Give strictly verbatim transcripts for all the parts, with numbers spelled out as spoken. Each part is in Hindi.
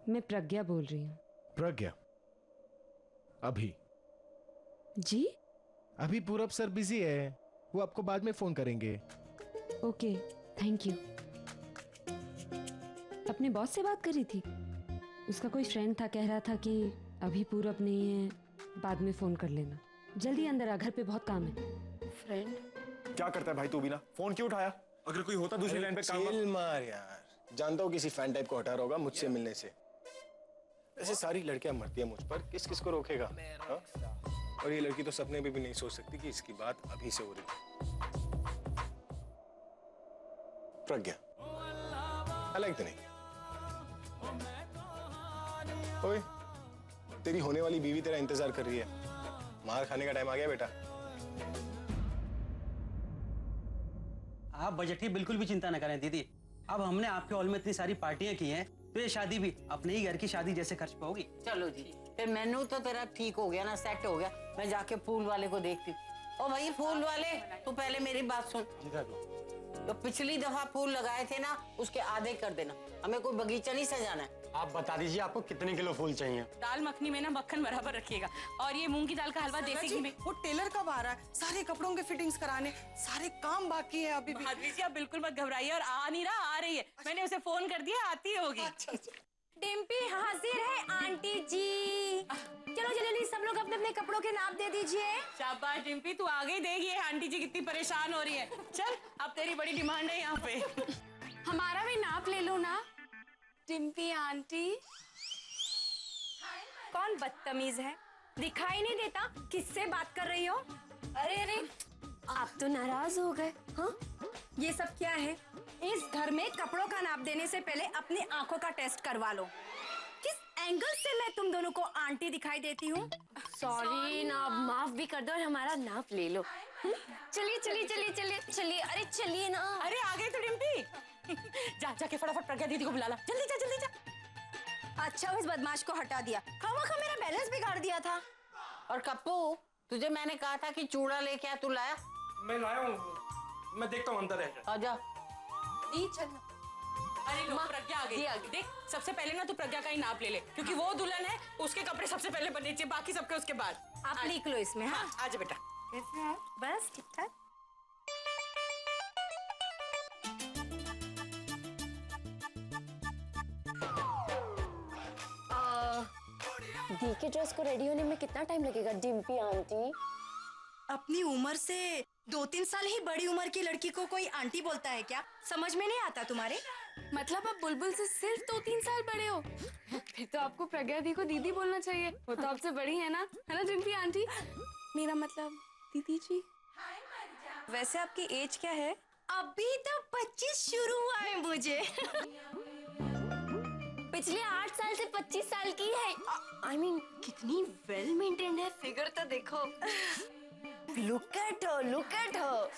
मैं प्रज्ञा बोल रही हूँ। प्रज्ञा? अभी? जी? अभी पूरब सर बिजी है, वो आपको बाद में फोन करेंगे। Okay, thank you. अपने बॉस से बात करी थी? उसका कोई फ्रेंड था, कह रहा था कि अभी पूरब नहीं है, बाद में फोन कर लेना। जल्दी अंदर आ, घर पे बहुत काम है। फ्रेंड? क्या करता है भाई तू भी ना? फोन क्यों उठाया? अगर कोई होता दूसरी लाइन पे काम। चिल मार यार, जानता हूँ किसी फैन टाइप को हटा रहा होगा मुझसे मिलने से। ऐसे सारी लड़कियां मरती है मुझ पर, किस किस को रोकेगा? हा? और ये लड़की तो सपने में भी नहीं सोच सकती कि इसकी बात अभी से हो रही है। प्रज्ञा, अलग तो नहीं। ओए, तेरी होने वाली बीवी तेरा इंतजार कर रही है। मार खाने का टाइम आ गया बेटा। आप बजट की बिल्कुल भी चिंता न करें दीदी। अब हमने आपके हॉल में इतनी सारी पार्टियां की हैं, तो ये शादी भी अपने ही घर की शादी जैसे खर्च पे होगी। चलो जी, फिर मेनू तो तेरा ठीक हो गया ना, सेट हो गया। मैं जाके फूल वाले को देखती हूँ। ओ भाई फूल वाले, तू पहले मेरी बात सुन। तो पिछली दफा फूल लगाए थे ना, उसके आधे कर देना। हमें कोई बगीचा नहीं सजाना है। आप बता दीजिए आपको कितने किलो फूल चाहिए? दाल मखनी में ना मक्खन बराबर रखिएगा, और ये मूंग की दाल का हलवा देसी घी में। वो टेलर कब आ रहा है? सारे कपड़ों के फिटिंग्स कराने, सारे काम बाकी है अभी भी। भाभी जी आप बिल्कुल मत घबराइए, और आ नहीं रहा, आ रही है। मैंने उसे फोन कर दिया, आती होगी। अच्छा, अच्छा। डिम्पी हाजिर है आंटी जी। चलो जल्दी सब लोग अपने अपने कपड़ों के नाप दे दीजिए। शाबाश डिम्पी, तू आ गई। देख ये आंटी जी कितनी परेशान हो रही है। चल अब तेरी बड़ी डिमांड है यहाँ पे। हमारा भी नाप ले लो ना। डिम्पी आंटी, कौन बदतमीज है? दिखाई नहीं देता किससे बात कर रही हो? अरे अरे, आप तो नाराज हो गए। हाँ, ये सब क्या है? इस घर में कपड़ों का नाप देने से पहले अपनी आंखों का टेस्ट करवा लो। किस एंगल से मैं तुम दोनों को आंटी दिखाई देती हूँ? सॉरी ना, माफ भी कर दो और हमारा नाप ले लो। चलिए चलिए चलिए चलिए चलिए, अरे चलिए ना। अरे आ गई तो डिम्पी। जा जाके फटाफट प्रज्ञा दीदी को बुला ला। जल्दी जा जल्दी जा। अच्छा, इस बदमाश को हटा दिया। खामखा मेरा बैलेंस बिगाड़ दिया था। और कप्पू, तुझे मैंने कहा था कि चूड़ा लेके आ, तू लाया? मैं लाया हूँ, मैं देखता हूँ अंदर है। आजा। अरे लो, प्रज्ञा आ गई। देख सबसे पहले ना तू प्रज्ञा का ही नाप ले ले, क्योंकि वो दुल्हन है, उसके कपड़े सबसे पहले बनने चाहिए, बाकी सबके उसके बाद। आप लिख लो इसमें। हाँ, आजा बेटा। कैसे है? बस ठीक ठाक। दी के ड्रेस को रेडी होने में कितना टाइम लगेगा डिम्पी आंटी? अपनी उम्र से दो तीन साल ही बड़ी उम्र की लड़की को कोई आंटी बोलता है क्या? समझ में नहीं आता तुम्हारे? मतलब आप बुलबुल से सिर्फ दो तीन साल बड़े हो? फिर तो आपको प्रज्ञा दी को दीदी बोलना चाहिए। वो तो आपसे बड़ी है ना, है ना डिम्पी आंटी? मेरा मतलब दीदी जी। वैसे आपकी एज क्या है? अभी तो पच्चीस शुरू हुआ है मुझे। पिछले आठ साल से पच्चीस साल की है। आई मीन कितनी वेल मेंटेन्ड है, फिगर तो देखो। Look at her, look at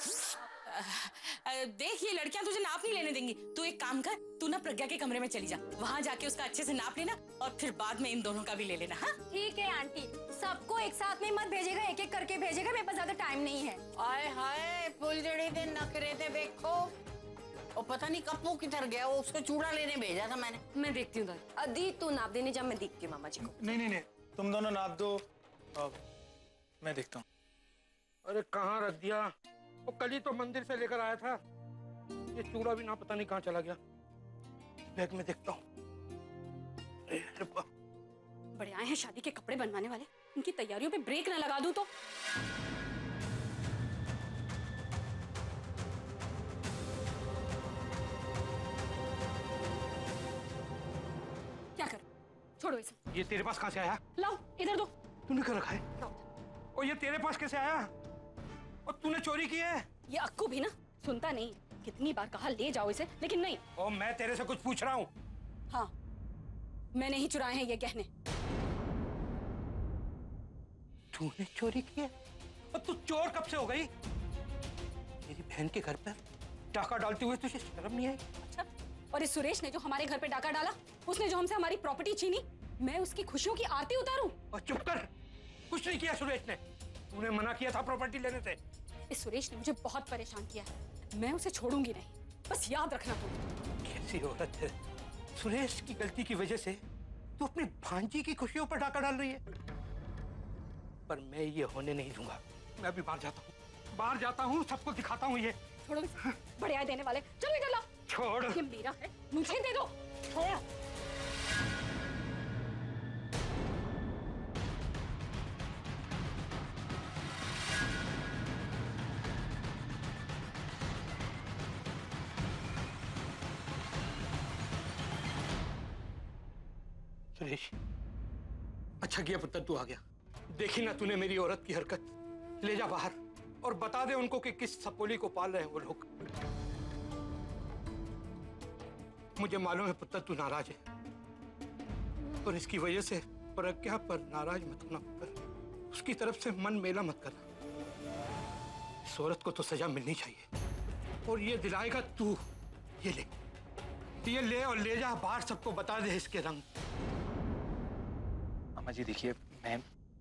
her. देख ये लड़कियां तुझे नाप नहीं लेने देंगी। तू एक काम कर, तू ना प्रज्ञा के कमरे में चली जा, वहाँ जाके उसका अच्छे से नाप लेना, और फिर बाद में इन दोनों का भी ले लेना। हाँ ठीक है आंटी, सबको एक साथ में मत भेजेगा, एक एक करके भेजेगा, मेरे पास ज्यादा टाइम नहीं है। आए हाय, फुलझड़ी दे नखरे थे देखो। और पता नहीं कप्पू किधर गया, वो उसको चूड़ा लेने भेजा था मैंने। मैं देखती हूँ अदी, तू नाप देने जा, मैं देखती हूँ मामा जी को। नहीं नहीं नहीं, तुम दोनों नाप दो, अब मैं देखता हूँ। अरे कहाँ रख दिया? वो कल ही तो मंदिर से लेकर आया था। ये चूड़ा भी ना पता नहीं कहाँ चला गया। बैग में देखता हूँ। बड़े आए हैं शादी के कपड़े बनवाने वाले, इनकी तैयारियों पे ब्रेक ना लगा दूं तो। क्या कर, छोड़ो इसे। ये तेरे पास कहाँ से आया? लाओ इधर दो। तूने क्या रखा है? और ये तेरे पास कैसे आया? और तूने चोरी की है? ये अक्कू भी ना सुनता नहीं, कितनी बार कहा ले जाओ इसे, लेकिन नहीं। ओ मैं तेरे से कुछ पूछ रहा हूँ। हाँ, मैंने ही चुराए हैं ये गहने। तूने चोरी की है? और तू चोर कब से हो गई? मेरी बहन के घर पर डाका डालते हुए तुझे शर्म नहीं आई? अच्छा, और इस सुरेश ने जो हमारे घर पे डाका डाला, उसने जो हमसे हमारी प्रॉपर्टी छीनी, मैं उसकी खुशियों की आरती उतारूं? और चुप कर, कुछ नहीं किया सुरेश ने। तूने मना किया था प्रॉपर्टी लेने से। इस सुरेश ने मुझे बहुत परेशान किया है, मैं उसे छोड़ूंगी नहीं, बस याद रखना तुम। कैसी औरत है? सुरेश की गलती की वजह से तू अपनी भांजी की खुशियों पर डाका डाल रही है। पर मैं ये होने नहीं दूंगा। मैं अभी बाहर जाता हूँ, बाहर जाता हूँ, सबको दिखाता हूँ ये। छोड़ो, बढ़िया देने वाले, चलो इधर लाओ। छोड़। ये मेरा है, मुझे दे दो। छोड़। सुरेश, अच्छा किया पुत्र तू आ गया। देखी ना तूने मेरी औरत की हरकत। ले जा बाहर और बता दे उनको कि किस सपोली को पाल रहे हैं वो लोग। मुझे मालूम है पुत्र तू नाराज है और इसकी वजह से प्रज्ञा पर नाराज मत होना पुत्र। उसकी तरफ से मन मेला मत करना। इस औरत को तो सजा मिलनी चाहिए और ये दिलाएगा तू। ये ले, ये ले और ले जा बाहर, सबको बता दे इसके रंग। अम्मा जी देखिए, मैं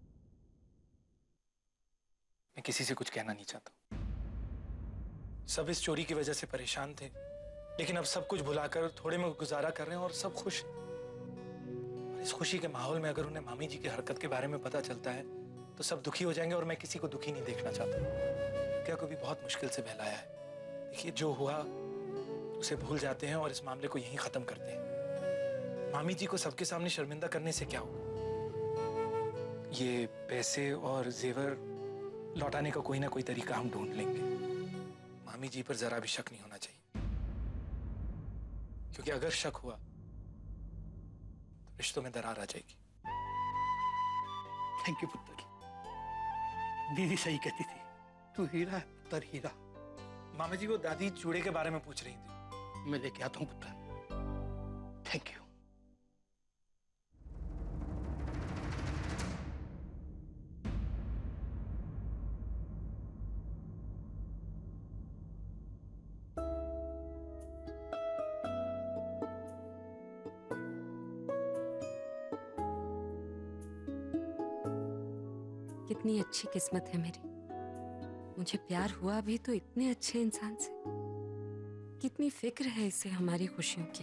मैं किसी से कुछ कहना नहीं चाहता। सब इस चोरी की वजह से परेशान थे, लेकिन अब सब कुछ भुलाकर थोड़े में गुजारा कर रहे हैं और सब खुश हैं। और इस खुशी के माहौल में अगर उन्हें मामी जी की हरकत के बारे में पता चलता है तो सब दुखी हो जाएंगे और मैं किसी को दुखी नहीं देखना चाहता। क्या को भी बहुत मुश्किल से बहलाया है। देखिए, जो हुआ उसे भूल जाते हैं और इस मामले को यहीं खत्म करते हैं। मामी जी को सबके सामने शर्मिंदा करने से क्या होगा। ये पैसे और जेवर लौटाने का कोई ना कोई तरीका हम ढूंढ लेंगे। मामी जी पर जरा भी शक नहीं होना चाहिए, क्योंकि अगर शक हुआ तो रिश्तों में दरार आ जाएगी। थैंक यू पुत्र। दीदी सही कहती थी, तू हीरा है पुत्र, हीरा। मामा जी, वो दादी चूड़े के बारे में पूछ रही थी। मैं लेके आता हूं पुत्र। Thank you. कितनी अच्छी किस्मत है मेरी। मुझे प्यार हुआ भी तो इतने अच्छे इंसान से। कितनी फिक्र है इसे हमारी खुशियों की।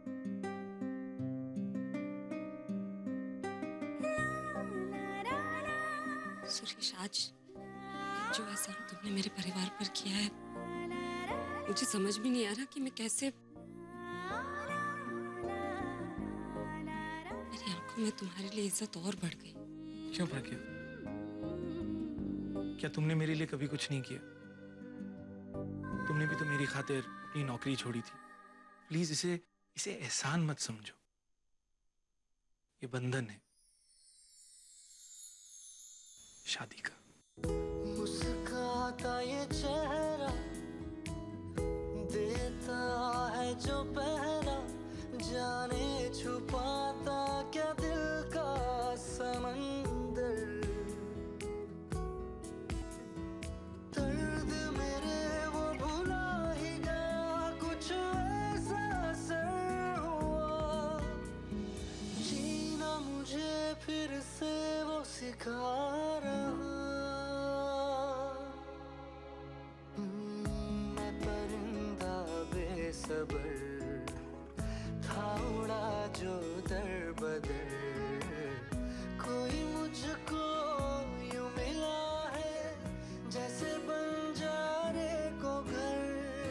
सुरेश, आज जो एहसान तुमने मेरे परिवार पर किया है, मुझे समझ भी नहीं आ रहा कि मैं कैसे। मेरी आंखों में तुम्हारे लिए इज्जत और बढ़ गई। क्यों बढ़ गया? क्या तुमने मेरे लिए कभी कुछ नहीं किया? तुमने भी तो मेरी खातिर अपनी नौकरी छोड़ी थी। प्लीज इसे इसे एहसान मत समझो। ये बंधन है शादी का। मुस्काता ये चेहरा देता है जो पहरा, जाने छुपाता क्या दिल का समंदर। दर्द मेरे वो भुला ही गया, कुछ ऐसा असर हुआ। जीना मुझे फिर से वो सिखा रहा। मैं परिंदा बेसबर था, उड़ा जो दर बदर। कोई मुझको यूं मिला है जैसे बंजारे को घर।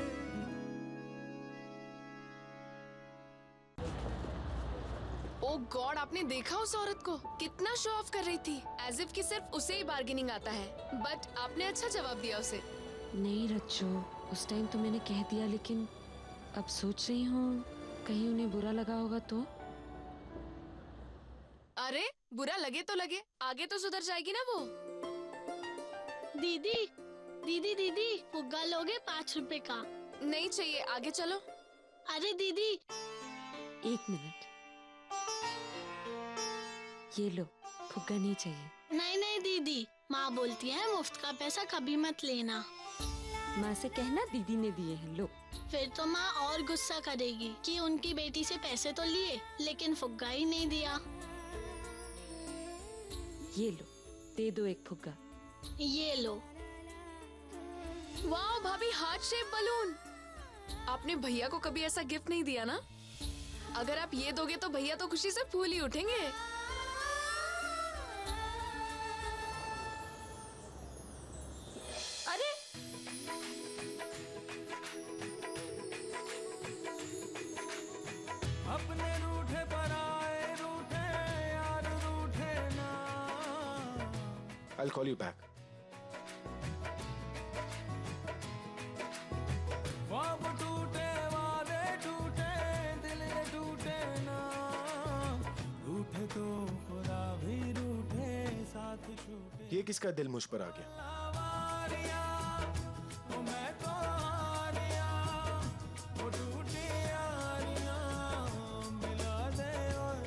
ओ गॉड, आपने देखा उस औरत को कितना शो ऑफ कर रही थी, एज इफ कि सिर्फ उसे ही बार्गेनिंग आता है। बट आपने अच्छा जवाब दिया उसे। नहीं रच्चो, उस टाइम तो मैंने कह दिया, लेकिन अब सोच रही हूँ कहीं उन्हें बुरा लगा होगा तो। अरे बुरा लगे तो लगे, आगे तो सुधर जाएगी ना वो। दीदी दीदी दीदी फुग्गा लोगे पाँच रुपए का? नहीं चाहिए, आगे चलो। अरे दीदी, एक मिनट, ये लो, फुग्गा नहीं चाहिए। नहीं नहीं दीदी, माँ बोलती है मुफ्त का पैसा कभी मत लेना। माँ से कहना दीदी ने दिए हैं, लो। फिर तो माँ और गुस्सा करेगी कि उनकी बेटी से पैसे तो लिए लेकिन फुग्गा ही नहीं दिया। ये लो, दे दो एक फुग्गा। ये लो। वाह भाभी, हार्ट शेप बलून। आपने भैया को कभी ऐसा गिफ्ट नहीं दिया ना? अगर आप ये दोगे तो भैया तो खुशी से फूल ही उठेंगे। अरे अपने रूठे पर आए रूठे यार रूठे ना। I'll call you back. ख्वाब टूटे वादे टूटे दिल ये टूटे ना। रूठे तो खुदा भी रूठे साथ छूटे। ये किसका दिल मुझ पर आ गया? आवारिया, वो मैं तो हारिया, वो टूटी यारियां मिला दे और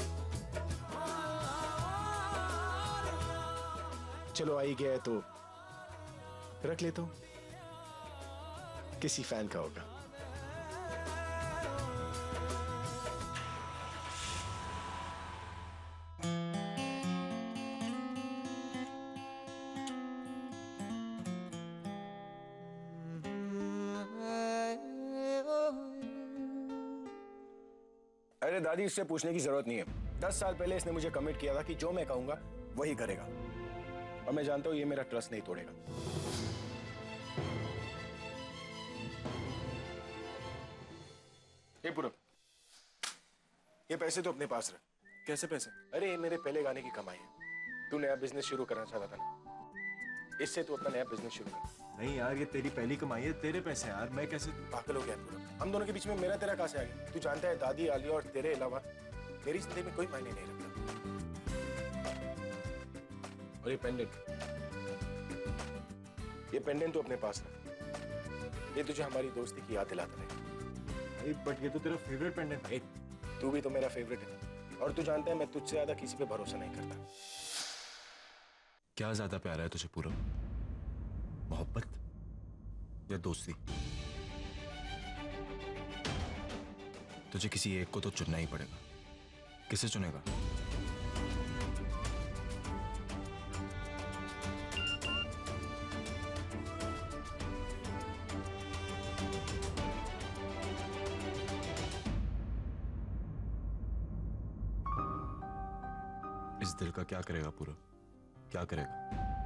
चलो आ ही गया है तो रख लेता हूं। किसी फैन का होगा। अरे दादी, इससे पूछने की जरूरत नहीं है। दस साल पहले इसने मुझे कमिट किया था कि जो मैं कहूंगा वही करेगा, और मैं जानता हूं ये मेरा ट्रस्ट नहीं तोड़ेगा। ये पूरब, ये पैसे तो अपने पास रख। कैसे पैसे? अरे ये मेरे पहले गाने की कमाई है। तू नया बिजनेस शुरू करना चाहता था ना, इससे तू अपना नया बिजनेस शुरू कर। नहीं यार, ये तेरी पहली कमाई है, तेरे पैसे यार, मैं कैसे? पागल हो गया पूरब, हम दोनों के बीच में मेरा तेरा कहां से आ गया? तू जानता है दादी, आलिया और तेरे अलावा मेरी जिंदगी में कोई मायने नहीं रखता। और ये पेंडेंट, ये पेंडेंट तो अपने पास रख। ये तुझे हमारी दोस्ती की याद दिलाता है। बट ये तो तेरा फेवरेट पेंडेंट है। तू भी तो मेरा फेवरेट है, और तू जानता है मैं तुझसे ज्यादा किसी पे भरोसा नहीं करता। क्या ज्यादा प्यारा है तुझे पूरब, मोहब्बत या दोस्ती? तुझे किसी एक को तो चुनना ही पड़ेगा। किसे चुनेगा? इस दिल का क्या करेगा पूरब, क्या करेगा?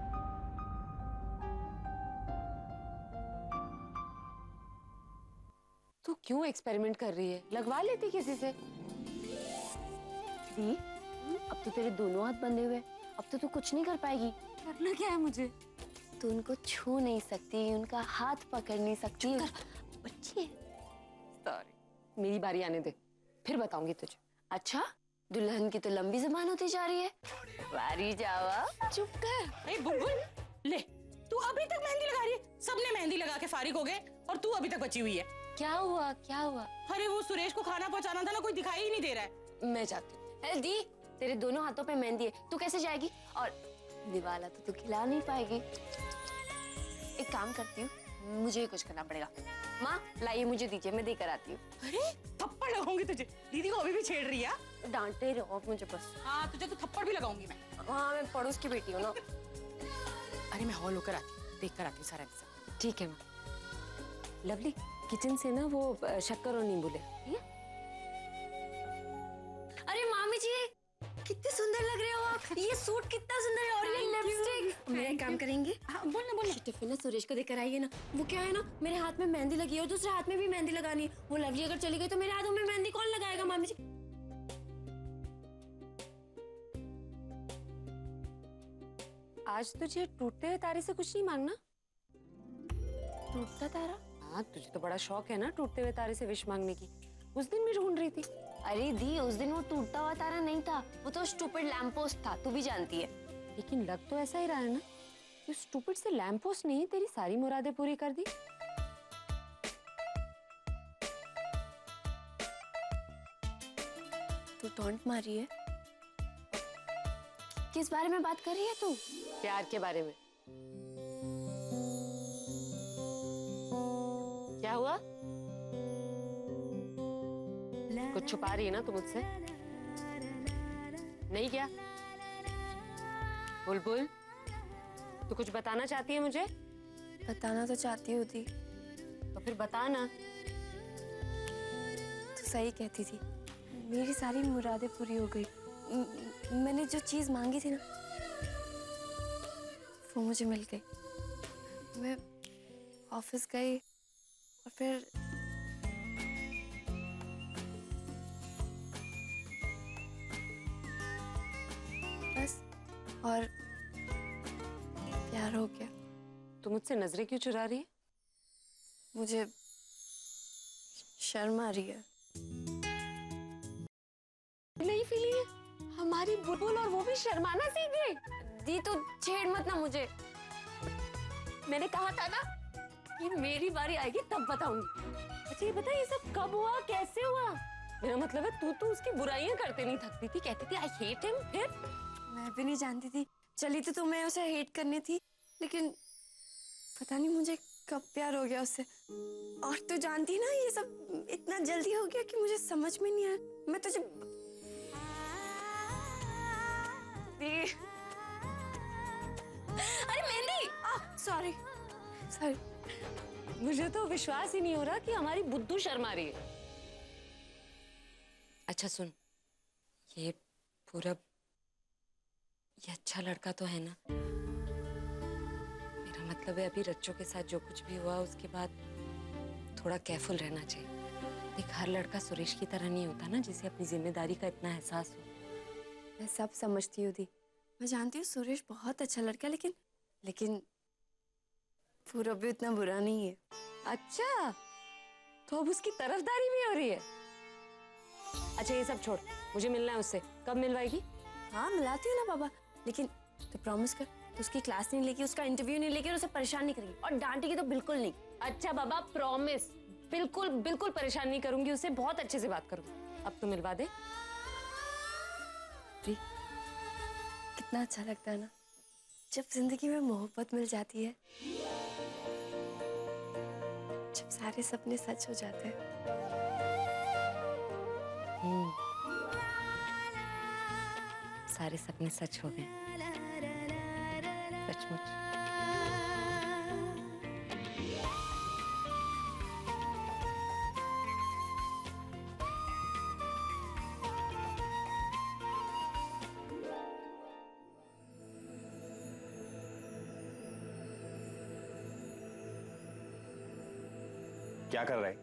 तू क्यों एक्सपेरिमेंट कर रही है? लगवा लेती किसी से। दी, अब तो तेरे दोनों हाथ बंधे हुए, अब तो तू कुछ नहीं कर पाएगी। करना क्या है मुझे? तू उनको छू नहीं सकती, उनका हाथ पकड़ नहीं सकती। बच्ची है। सॉरी, मेरी बारी आने दे, फिर बताऊंगी तुझे। अच्छा, दुल्हन की तो लंबी जबान होती जा रही है। वारी जावा। चुप कर। ए बुलबुल, ले, तू अभी तक मेहंदी लगा रही है। सबने मेहंदी लगा के फारिग हो गए और तू अभी तक बची हुई है। क्या हुआ, क्या हुआ? अरे वो सुरेश को खाना पहुंचाना था ना, कोई दिखाई ही नहीं दे रहा है। मैं जाती हूँ। दी, तेरे दोनों हाथों पे मेहंदी है, तू कैसे जाएगी? और निवाला तो तू खिला नहीं पाएगी। एक काम करती हूँ, मुझे ही कुछ करना पड़ेगा। माँ लाइए, मुझे दीजिए, मैं देकर आती हूँ। अरे थप्पड़ लगाऊंगी तुझे। दीदी को अभी भी छेड़ रही है। डांटते रहो मुझे बस। हाँ, तुझे तो थप्पड़ भी लगाऊंगी मैं। हाँ, मैं पड़ोस की बेटी हूँ ना। अरे मैं हॉल होकर आती हूँ, देख कर आती हूँ सारा इंतजाम। ठीक है माँ। लवली, किचन से ना वो शक्कर और नींबू ले। अरे मामी जी, कितने सुंदर लग रहे हो आप। ये सूट कितना सुंदर है, और ये लिपस्टिक। मेरा काम करेंगे। हाँ, बोल ना बोल ना। टिफिन ना सुरेश को देकर आइए ना। वो क्या है ना, मेरे हाथ में मेहंदी लगी है और दूसरे हाथ में भी मेहंदी लगानी है। वो लवली अगर चली गई तो मेरे हाथों में मेहंदी कौन लगाएगा मामी जी? आज तुझे टूटते हुए तारे से कुछ नहीं मांगना। टूटता तारा? हाँ, तुझे तो बड़ा शौक है ना टूटते हुए तारे से विश मांगने की। उस दिन भी ढूंढ रही थी। अरे दी, उस दिन वो टूटता हुआ तारा नहीं था, वो तो स्टूपिड लैंप पोस्ट था, तू भी जानती है। लेकिन लग तो ऐसा ही रहा है ना, ये स्टूपिड से लैंप पोस्ट नहीं तेरी सारी मुरादें पूरी कर दी। तू टॉन्ट मारी है। किस बारे में बात कर रही है तू? प्यार के बारे में। क्या हुआ? कुछ छुपा रही है ना तू मुझसे? नहीं क्या? बुलबुल, तू कुछ बताना चाहती है मुझे? बताना तो चाहती हूँ दी। तो फिर बता ना। तू सही कहती थी, मेरी सारी मुरादें पूरी हो गई। म- मैंने जो चीज मांगी थी ना, वो मुझे मिल गई। मैं ऑफिस गई और फिर बस, और प्यार हो गया। तू मुझसे नजरें क्यों चुरा रही है? मुझे शर्म आ रही है। नहीं फीलिंग है? हमारी बुलबुल और वो भी शर्माना सीख गई। दी तो छेड़ मत ना मुझे। मैंने कहा था ना कि मेरी बारी आएगी तब बताऊंगी। अच्छा ये बता, ये सब कब हुआ, कैसे हुआ? मेरा मतलब है तू तो उसकी बुराइयां करते नहीं थकती थी, कहती थी आई हेट हिम। फिर मैं भी नहीं जानती थी, चली थी तो मैं उसे हेट करनी थी, लेकिन पता नहीं मुझे कब प्यार हो गया उससे। और तू जानती ना, ये सब इतना जल्दी हो गया कि मुझे समझ में नहीं आया। मैं तुझे अरे मेहंदी, सॉरी सॉरी। मुझे तो विश्वास ही नहीं हो रहा कि हमारी बुद्धू शर्मा रही है। अच्छा सुन, ये पूरा ये अच्छा लड़का तो है ना? मेरा मतलब है अभी रच्चों के साथ जो कुछ भी हुआ उसके बाद थोड़ा केयरफुल रहना चाहिए। देख, हर लड़का सुरेश की तरह नहीं होता ना, जिसे अपनी जिम्मेदारी का इतना एहसास हो। मैं सब समझती हूँ दी, मैं जानती हूँ सुरेश बहुत अच्छा लड़का है, लेकिन लेकिन पूरा भी उतना बुरा नहीं है। अच्छा, तो अब उसकी तरफदारी भी हो रही है। अच्छा ये सब छोड़, मुझे मिलना है उससे। कब मिलवाएगी? हाँ मिलाती हूँ ना बाबा, लेकिन तो प्रॉमिस कर, तो उसकी क्लास नहीं लेगी, उसका इंटरव्यू नहीं लेगी और उसे परेशान नहीं करेगी, और डांटेगी तो बिल्कुल नहीं। अच्छा बाबा, प्रॉमिस। बिल्कुल बिल्कुल परेशान नहीं करूंगी उसे, बहुत अच्छे से बात करूंगी। अब तो मिलवा दे। प्री, कितना अच्छा लगता है ना जब जिंदगी में मोहब्बत मिल जाती है, जब सारे सपने सच हो जाते हैं। हम्म, सारे सपने सच हो गए, सचमुच। क्या कर रहा है?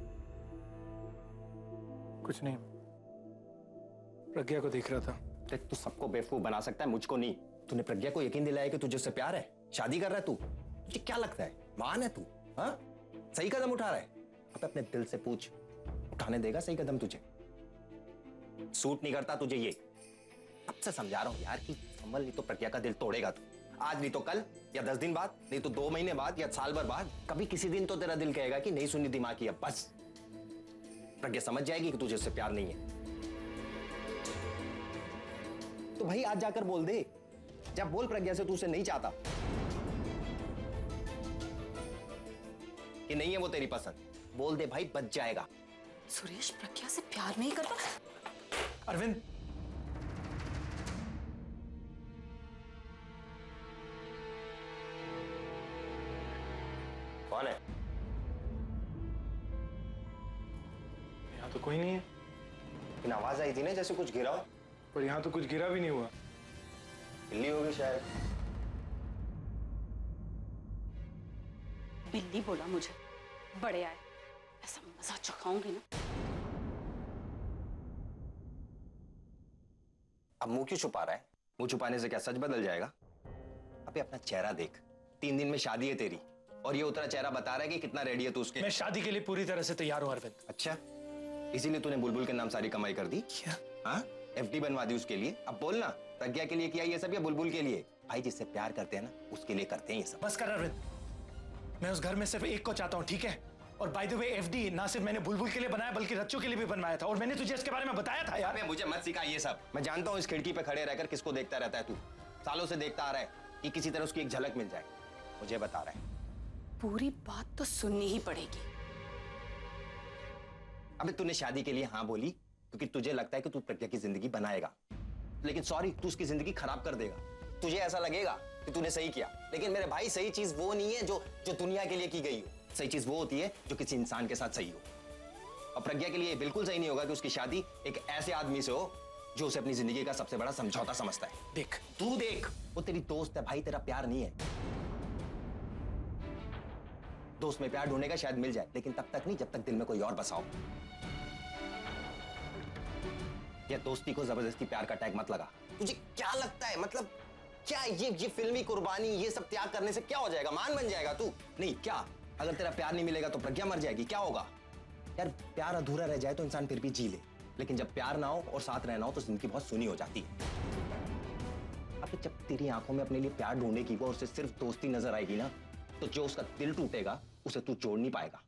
कुछ नहीं, प्रज्ञा को देख रहा था। देख, तू सबको बेवकूफ बना सकता है, मुझको नहीं। तूने प्रज्ञा को यकीन दिलाया कि तुझे उससे प्यार है, शादी कर रहा है तू। तुझे क्या लगता है मान है तू? हाँ, सही कदम उठा रहा है? अब अपने दिल से पूछ, उठाने देगा सही कदम तुझे? सूट नहीं करता तुझे ये। अब से समझा रहा हूं यार कि संभल, नहीं तो प्रज्ञा का दिल तोड़ेगा तू। आज नहीं तो कल, या दस दिन बाद, नहीं तो दो महीने बाद, या साल भर बाद, कभी किसी दिन तो तेरा दिल कहेगा कि नहीं सुनी दिमाग की अब बस। प्रज्ञा समझ जाएगी कि तुझे उससे प्यार नहीं है। तो भाई आज जाकर बोल दे, जब बोल प्रज्ञा से तू उसे नहीं चाहता, कि नहीं है वो तेरी पसंद। बोल दे भाई, बच जाएगा। सुरेश प्रज्ञा से प्यार नहीं करता। अरविंद, कौन है? यहाँ तो कोई नहीं है। लेकिन आवाज आई थी ना जैसे कुछ गिरा हो। पर यहाँ तो कुछ गिरा भी नहीं हुआ। बिल्ली होगी शायद। बिल्ली बोला मुझे, बड़े आए, ऐसा मजा चखाऊंगी ना। अब मुंह क्यों छुपा रहा है? मुंह छुपाने से क्या सच बदल जाएगा? अबे अपना चेहरा देख, तीन दिन में शादी है तेरी, और ये उतरा चेहरा बता रहा है कि कितना रेडी है तू उसके। मैं शादी के लिए पूरी तरह से तैयार हूं अरविंद। अच्छा, इसीलिए तूने बुलबुल के नाम सारी कमाई कर दी क्या? हाँ, एफडी बनवा दी उसके लिए। अब बोलना, प्रज्ञा के लिए किया ये सब या बुलबुल के लिए? भाई जिससे प्यार करते हैं ना, उसके लिए करते हैं ये सब। बस कर अरविंद, मैं उस घर में सिर्फ एक को चाहता हूँ, ठीक है? और बाय द वे एफडी ना सिर्फ मैंने बुलबुल के लिए बनाया बल्कि रच्चू के लिए भी बनवाया था, और मैंने तुझे इसके बारे में बताया था यार। मुझे मत सिखा ये सब। मैं जानता हूँ इस खिड़की पे खड़े रहकर किसको देखता रहता है तू। सालों से देखता आ रहा है कि किसी तरह उसकी एक झलक मिल जाए। मुझे बता रहा है, पूरी बात तो सुननी ही पड़ेगी। अबे तूने शादी के लिए हाँ बोली क्योंकि तुझे लगता है कि तू प्रज्ञा की जिंदगी बनाएगा, लेकिन सॉरी, तू उसकी जिंदगी खराब कर देगा। तुझे ऐसा लगेगा कि तूने सही किया, लेकिन मेरे भाई सही चीज वो नहीं है जो जो दुनिया के लिए की गई हो। सही चीज वो होती है जो किसी इंसान के साथ सही हो। और प्रज्ञा के लिए बिल्कुल सही नहीं होगा कि उसकी शादी एक ऐसे आदमी से हो जो उसे अपनी जिंदगी का सबसे बड़ा समझौता समझता है। देख तू देख, वो तेरी दोस्त है भाई, तेरा प्यार नहीं है। दोस्त में प्यार ढूंढेगा शायद मिल जाए, लेकिन तब तक नहीं जब तक दिल में कोई और बसाओ। या दोस्ती को जबरदस्ती प्यार का टैग मत लगा। तुझे क्या लगता है, मतलब क्या ये ये फिल्मी कुर्बानी ये सब त्याग करने से क्या हो जाएगा? मान बन जाएगा तू? नहीं, क्या अगर तेरा प्यार नहीं मिलेगा तो प्रज्ञा मर जाएगी? क्या होगा यार? प्यार अधूरा रह जाए तो इंसान फिर भी जी ले, लेकिन जब प्यार ना हो और साथ रहना हो तो जिंदगी बहुत सुनी हो जाती है। अब जब तेरी आंखों में अपने लिए प्यार ढूंढेगी वो और उसे सिर्फ दोस्ती नजर आएगी ना, तो जो उसका दिल टूटेगा उसे तू जोड़ नहीं पाएगा।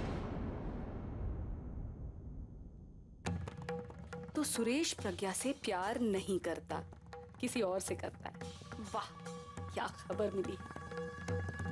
तो सुरेश प्रज्ञा से प्यार नहीं करता, किसी और से करता है। वाह, क्या खबर मिली।